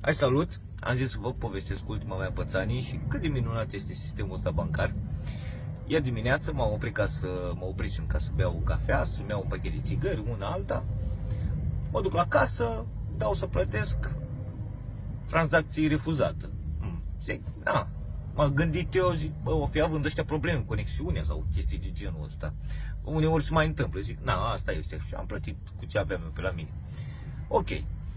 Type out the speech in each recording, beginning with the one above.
Hai, salut! Am zis să vă povestesc ultima mea pățanie și cât de minunat este sistemul ăsta bancar. Ieri dimineață m-am oprit ca să beau o cafea, să-mi iau un pachet de țigări, una alta. Mă duc la casă, dau să plătesc, tranzacție refuzată. Zic, na, m-am gândit eu, zic, bă, o fi având ăștia probleme cu conexiunea sau chestii de genul ăsta. Uneori se mai întâmplă, zic, na, asta este. Și am plătit cu ce aveam eu pe la mine. Ok.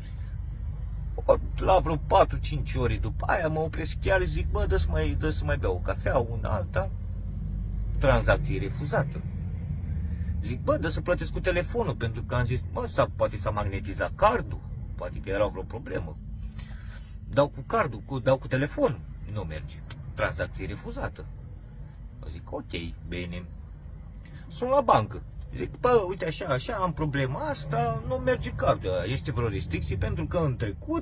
La vreo 4-5 ore după aia mă opresc chiar, zic, bă, dă să mai beau o cafea, una alta, tranzacție refuzată. Zic, bă, dă să plătesc cu telefonul, pentru că am zis, bă, poate s-a magnetizat cardul, poate că era vreo problemă. Dau cu cardul, dau cu telefonul, nu merge, tranzacție refuzată. Zic, ok, bine. Sun la bancă. Zic, bă, uite așa, am problema asta, nu merge cardul. Este vreo restricție pentru că în trecut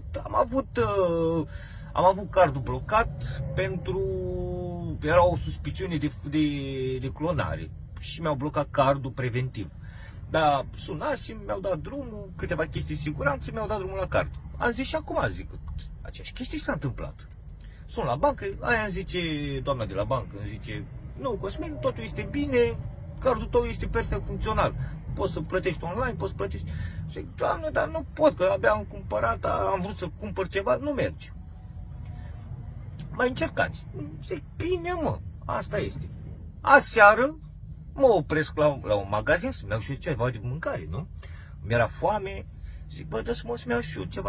am avut cardul blocat pentru era o suspiciune de clonare și mi-au blocat cardul preventiv. Dar sunasem, mi-au dat drumul, câteva chestii de siguranță, mi-au dat drumul la card. Am zis și acum, zic, aceeași chestie s-a întâmplat. Sun la bancă, aia îmi zice, doamna de la bancă, îmi zice, nu, Cosmin, totul este bine, cardul tău este perfect funcțional. Poți să plătești online, poți să plătești. Zic, doamne, dar nu pot, că abia am cumpărat, am vrut să cumpăr ceva, nu merge. Mai încercați. Zic, bine, mă, asta este. Aseară mă opresc la un magazin să-mi iau și eu ceva de mâncare, nu? Mi-era foame, zic, bă, dă să-mi iau și eu ceva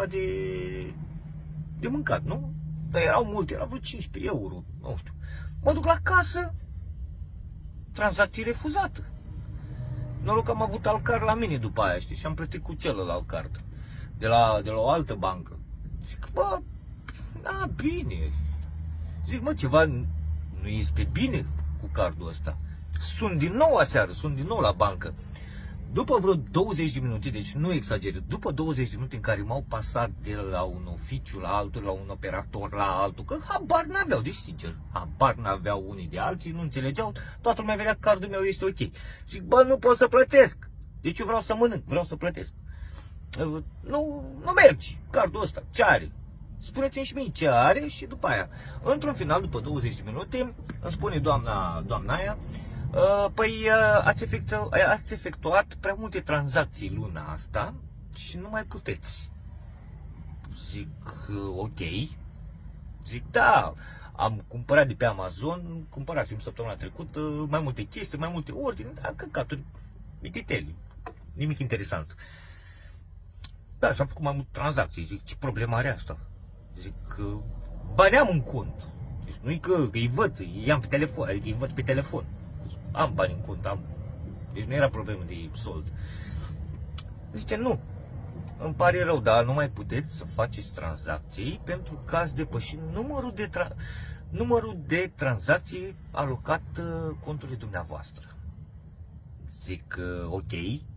de mâncat, nu? Dar erau multe, erau vreo 15 euro, nu știu. Mă duc la casă, tranzacție refuzată. Noroc că am avut alt card la mine după aia, știi, și am plătit cu celălalt card de la o altă bancă. Zic, bă, da, bine. Zic, mă, ceva nu este bine cu cardul ăsta. Sunt din nou aseară, sunt din nou la bancă. După vreo 20 de minute, deci nu exagerez, după 20 de minute în care m-au pasat de la un oficiu la altul, la un operator la altul, că habar n-aveau, deci sincer, habar n-aveau unii de alții, nu înțelegeau, toată lumea vedea că cardul meu este ok. Zic, bă, nu pot să plătesc, deci eu vreau să mănânc, vreau să plătesc. Nu mergi, cardul ăsta, ce are? Spuneți-mi și mie ce are și după aia, într-un final, după 20 de minute, îmi spune doamna aia, păi ați efectuat prea multe tranzacții luna asta și nu mai puteți. Zic, ok. Zic, da, am cumpărat de pe Amazon, cumpărasem săptămâna trecută mai multe chestii, mai multe ordini, dar căcaturi, mititeli, nimic interesant. Da, și am făcut mai multe tranzacții. Zic, ce problemă are asta? Zic, bani am în cont. Deci nu-i că îi văd, îi am pe telefon, adică îi văd pe telefon. Am bani în cont, am. Deci nu era problemă de sold. Zice, nu, îmi pare rău, dar nu mai puteți să faceți tranzacții pentru că ați depășit numărul de tranzacții alocat conturile dumneavoastră. Zic, ok,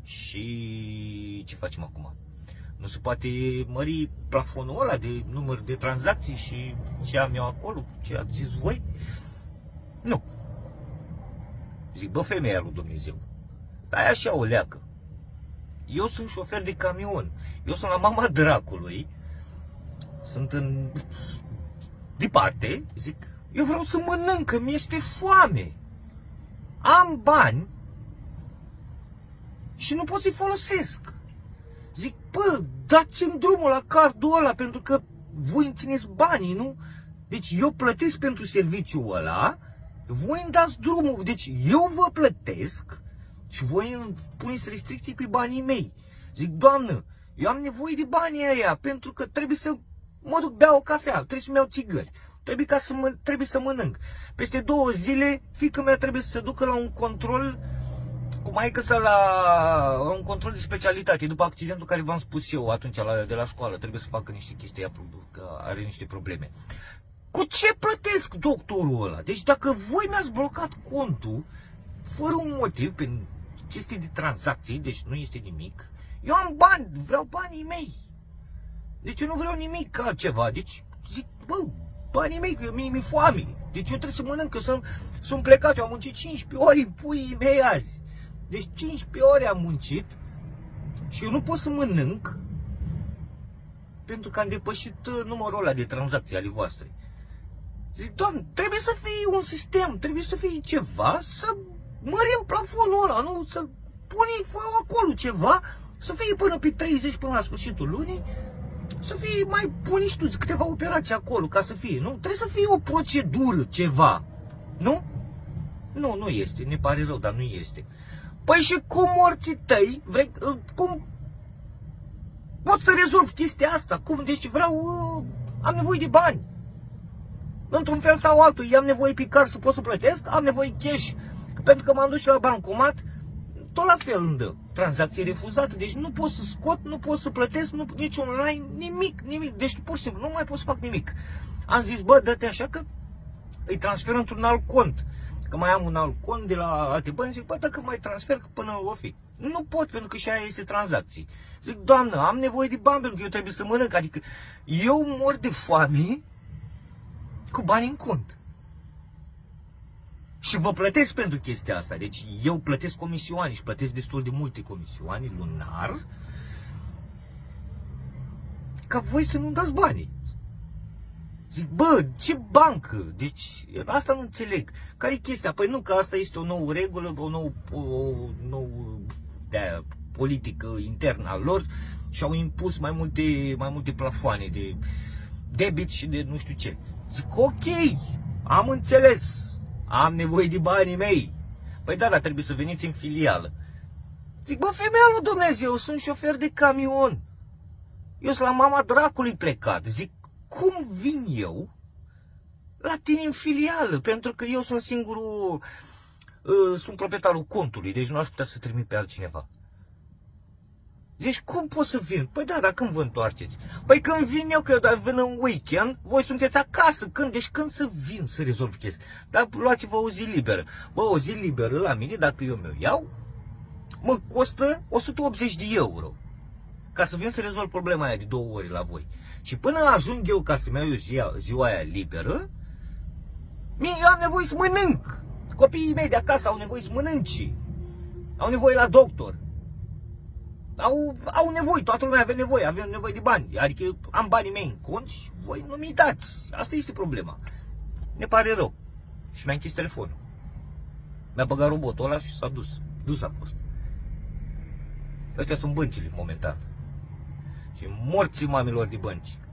și ce facem acum? Nu se poate mări plafonul ăla de număr de tranzacții și ce am eu acolo, ce ați zis voi? Nu. Zic, bă, femeia lui Dumnezeu, stai așa o leacă. Eu sunt șofer de camion. Eu sunt la mama dracului. Sunt departe. Zic, eu vreau să mănânc, că mi-este foame. Am bani și nu pot să-i folosesc. Zic, bă, dați-mi drumul la cardul ăla, pentru că voi îmi țineți banii, nu? Deci eu plătesc pentru serviciul ăla, voi îmi dați drumul, deci eu vă plătesc și voi îmi puneți restricții pe banii mei. Zic, doamnă, eu am nevoie de banii aia, pentru că trebuie să mă duc, beau o cafea, trebuie să-mi iau țigări, trebuie să mănânc. Peste 2 zile, fiica mea trebuie să se ducă la un control, cu maică-sa la un control de specialitate, după accidentul care v-am spus eu atunci de la școală, trebuie să facă niște chestii, că are niște probleme. Cu ce plătesc doctorul ăla? Deci dacă voi mi-ați blocat contul, fără un motiv, pe chestii de tranzacții, deci nu este nimic, eu am bani, vreau banii mei. Deci eu nu vreau nimic altceva. Deci zic, bă, banii mei, că mi-e foame. Deci eu trebuie să mănânc, că sunt plecat, eu am muncit 15 ore în puii mei azi. Deci 15 ore am muncit și eu nu pot să mănânc pentru că am depășit numărul ăla de tranzacții ale voastre. Zic, Doamne, trebuie să fie un sistem, trebuie să fie ceva, să mărim plafonul ăla, nu? Să punem acolo ceva, să fie până pe 30, până la sfârșitul lunii, să fie mai puni și tu câteva operații acolo, ca să fie, nu? Trebuie să fie o procedură, ceva, nu? Nu, nu este, ne pare rău, dar nu este. Păi și cu morții tăi, cum pot să rezolv chestia asta? Cum? Deci vreau, am nevoie de bani. Într-un fel sau altul, am nevoie pe card să pot să plătesc, am nevoie cash, pentru că m-am dus și la bancomat, tot la fel îmi dă. Tranzacție refuzată, deci nu pot să scot, nu pot să plătesc, nici online, nimic. Deci pur și simplu nu mai pot să fac nimic. Am zis, bă, dă-te așa că îi transfer într-un alt cont. Că mai am un alt cont de la alte bani, zic, bă, dacă mai transfer până o fi. Nu pot, pentru că și aia este tranzacții. Zic, Doamnă, am nevoie de bani, pentru că eu trebuie să mănânc, adică eu mor de foame cu bani în cont. Și vă plătesc pentru chestia asta. Deci eu plătesc comisioane și plătesc destul de multe comisioane lunar, ca voi să nu dați banii. Zic, bă, ce bancă? Deci asta nu înțeleg. Care e chestia? Păi nu, că asta este o nouă regulă, o nouă politică internă a lor și au impus mai multe plafoane de debit și de nu știu ce. Zic, ok, am înțeles. Am nevoie de banii mei. Păi da, dar trebuie să veniți în filială. Zic, bă, femeia lui Dumnezeu, sunt șofer de camion. Eu sunt la mama dracului plecat. Zic, cum vin eu la tine în filială? Pentru că eu sunt singurul, sunt proprietarul contului, deci nu aș putea să trimit pe altcineva. Deci cum pot să vin? Păi da, dar când vă întoarceți? Păi când vin eu, că eu vin în weekend, voi sunteți acasă. Deci când să vin să rezolv chestia? Dar luați-vă o zi liberă. Bă, o zi liberă la mine, dacă eu mi-o iau, mă costă 180 de euro. Ca să vin să rezolv problema aia de 2 ore la voi. Și până ajung eu ca să-mi iau ziua aia liberă, eu am nevoie să mănânc. Copiii mei de acasă au nevoie să mănânci. Au nevoie la doctor. Au nevoie, toată lumea avem nevoie de bani. Adică am banii mei în cont și voi nu mi dați. Asta este problema. Ne pare rău. Și mi-a închis telefonul. Mi-a băgat robotul ăla și s-a dus. Dus a fost. Astea sunt băncile momentan. Și morții mamilor de bănci.